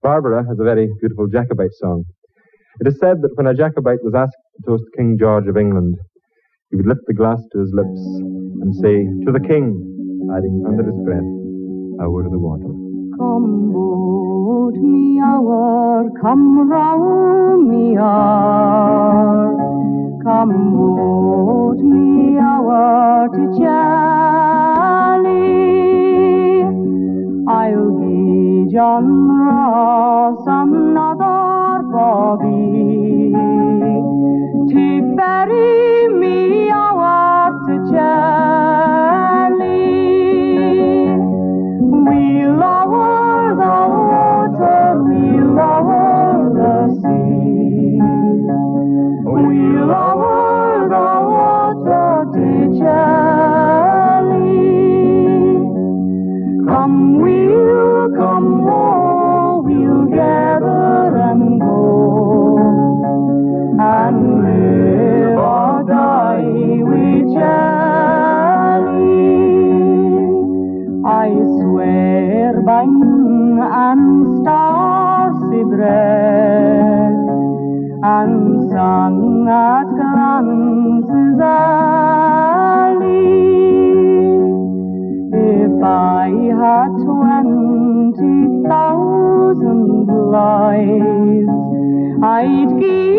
Barbara has a very beautiful Jacobite song. It is said that when a Jacobite was asked to toast King George of England, he would lift the glass to his lips and say, "To the King," adding under his breath, "A word of the water." Come boat me hour, come round me hour, come boat me hour to Charlie. I'll be John Ross, another Bobby, to bury me hour to Charlie. We'll lower the water, we'll lower the sea, we'll lower the water to Charlie. Come we'll come more, we'll gather and go, and live or die with Charlie. I swear by moon and stars he bread, and sun at glances early. If I had 20,000 lives, I'd give